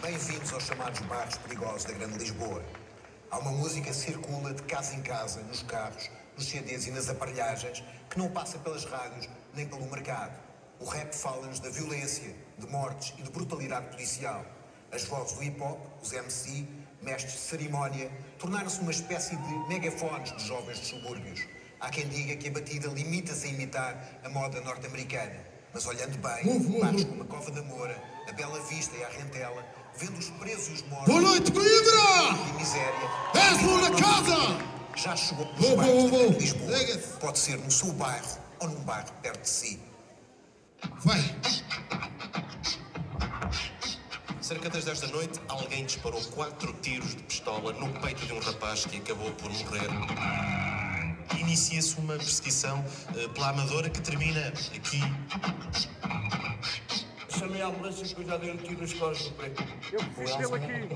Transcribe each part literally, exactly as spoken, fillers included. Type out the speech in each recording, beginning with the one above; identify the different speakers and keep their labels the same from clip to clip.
Speaker 1: Bem-vindos aos chamados bairros perigosos da Grande Lisboa. Há uma música que circula de casa em casa, nos carros, nos C Ds e nas aparelhagens, que não passa pelas rádios nem pelo mercado. O rap fala-nos da violência, de mortes e de brutalidade policial. As vozes do hip-hop, os M C, mestres de cerimónia, tornaram-se uma espécie de megafones dos jovens dos subúrbios. Há quem diga que a batida limita-se a imitar a moda norte-americana. Mas olhando bem, bares como a Cova da Moura, a Bela Vista e a Rentela, vendo os presos e os mortos...
Speaker 2: Boa noite, Coimbra!
Speaker 1: ...e miséria...
Speaker 2: És bom na casa!
Speaker 1: Já chegou nos
Speaker 2: Vou,
Speaker 1: bairros
Speaker 2: vou,
Speaker 1: da
Speaker 2: vou.
Speaker 1: Grande Lisboa. Pode ser no seu bairro ou num bairro perto de si.
Speaker 2: Vai!
Speaker 3: Cerca das dez da noite, alguém disparou quatro tiros de pistola no peito de um rapaz que acabou por morrer. Inicia-se uma perseguição uh, pela Amadora que termina aqui.
Speaker 4: Chamei a ambulância que eu já dei um tiro nos costas do preto.
Speaker 5: Eu fiz dele aqui.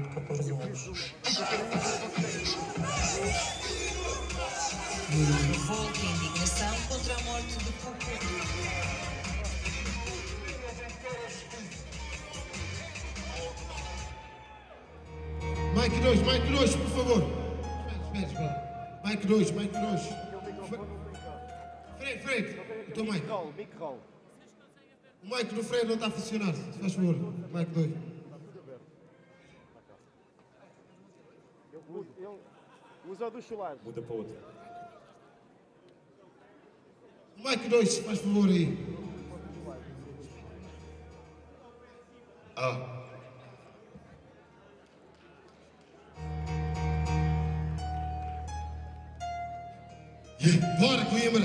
Speaker 6: Revolta e indignação contra a morte de Cucu.
Speaker 2: Mike dois, Mike dois, por favor. Espera, espera, espera. Mike dois, Mike dois. Fred, Fred. Então, Mike. O Mike do Fred não está a funcionar. Se faz favor. Mike dois.
Speaker 5: Ele usa o do chular.
Speaker 4: Muda para outro.
Speaker 2: Mike dois, faz favor aí.
Speaker 3: Ah.
Speaker 2: Yeah. Bora, Coimbra.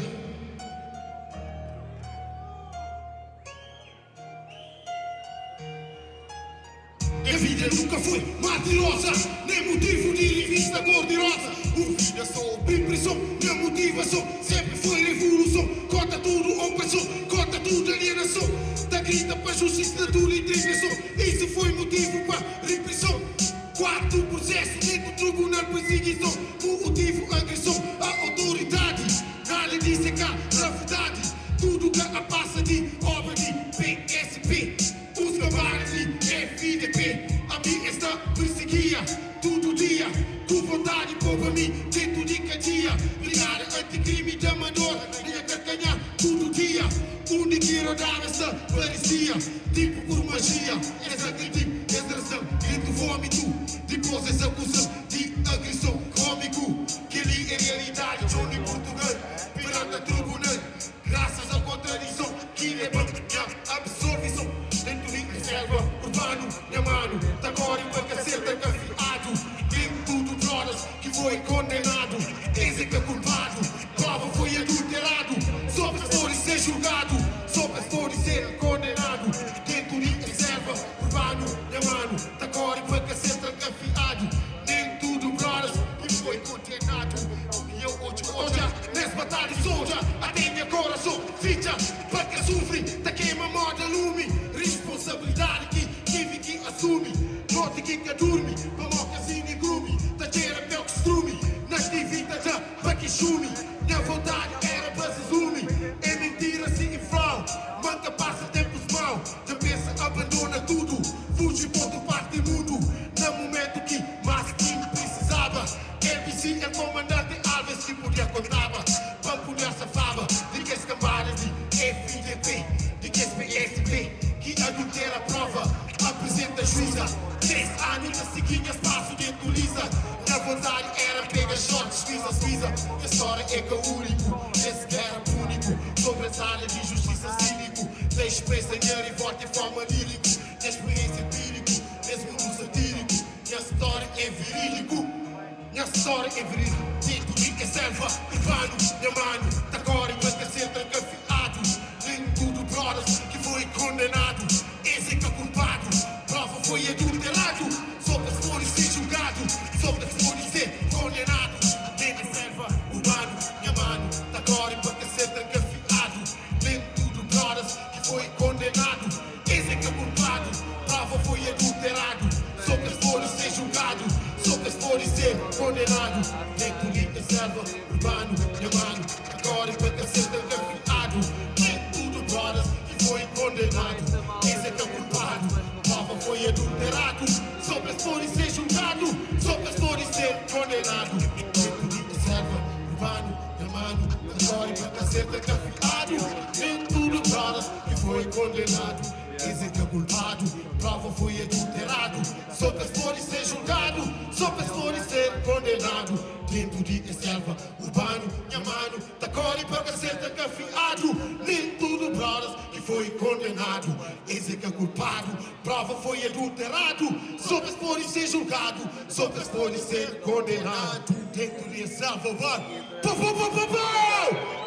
Speaker 2: A vida nunca foi mentirosa, nem motivo de revista cor-de-rosa. Uf, eu sou impressão, minha motivação sempre foi revolução. Corta tudo, opressão, corta tudo, alienação. Da grita para justiça, da tua indignação. Isso foi motivo para repressão. Quarto processo dentro do tribunal, perseguição. O motivo, agressão à autoridade. Nada disso é cá, na verdade. Tudo que a passa de obra de P S P. Os camarões de F I D P. A mim está perseguia todo dia. Com vontade para mim dentro de cadeia. Brigada anticrime de amador. Liga carcanhar todo dia. Onde que rodava essa parecia tipo por magia. Essa tipo extração, grito vômito. Depois essa acusação de agressão cômico. Que ali é realidade, Johnny Portugal. Perante a tribunal, graças à contradição que leva a absorção. Dentro de reserva, urbano, minha mano. Da agora em banca certa cafiado. Tem tudo drogas que foi condenado. Esse que é culpado, prova foi adulterado. Só para for ser julgado, só para for ser condenado. Dentro de reserva, urbano, minha mano. Da agora em banca certa cafiado. Nem tudo drogas que foi condenado. E eu hoje, hoje, nessa batalha soldier, até meu coração ficha. Para que sofre, da queima moda lume. Responsabilidade que tive que assume. Note que que dorme, para mocasine e grume. Da cheira pelo que strume. Na atividade já, para que chume. Minha vontade era para se zume. É mentira se inflau. Manca passa tempos mal. Já pensa, abandona tudo. Fuge para outra parte do mundo. No momento que mais quem precisava. L B C é comandante Alves que podia contava. Banco nessa fava. De que as camadas de F I D P. De que as P S P. Que adultera a prova. Apresenta juíza. Três anos a seguir espaço dentro lisa. Minha vontade era pegar shorts, visa, visa. A história é que é único. Esse que era único. Sobre essa área de justiça cínico. Deixe pensa dinheiro e voto em forma lírico. Minha experiência empírico. Mesmo no satírico. Minha história é verídico. Minha história é verídico. Dentro de que selva. Urbano, minha mano. Da agora em banca centro encafiado. Nem tudo brothers que foi condenado. Esse que é culpado. Prova foi adulterado. Só para se for ser julgado. Só para se for ser condenado. Dentro da selva, urbano, minha mano. Da agora em banca centro encafiado. Nem tudo brothers que foi condenado. Esse que é culpado. Prova foi adulterado. Só para se for ser julgado. Só para se for ser condenado. Dentro da selva, urbano, minha mano. Agora em banca centro encafiado. Nem tudo brothers que foi condenado. Esse que é culpado. Prova foi adulterado. foi condenado. Esse que é culpado, prova foi adulterado. Só pode ser julgado, só pode ser condenado. Dentro de selva, urbano, minha mano, tá core para ser desafiado. Nem tudo, brothers, que foi condenado. Esse que é culpado, prova foi adulterado. Só pode ser julgado, só pode ser condenado. Dentro de selva, urbano, pau, pau, pau, pau, pau!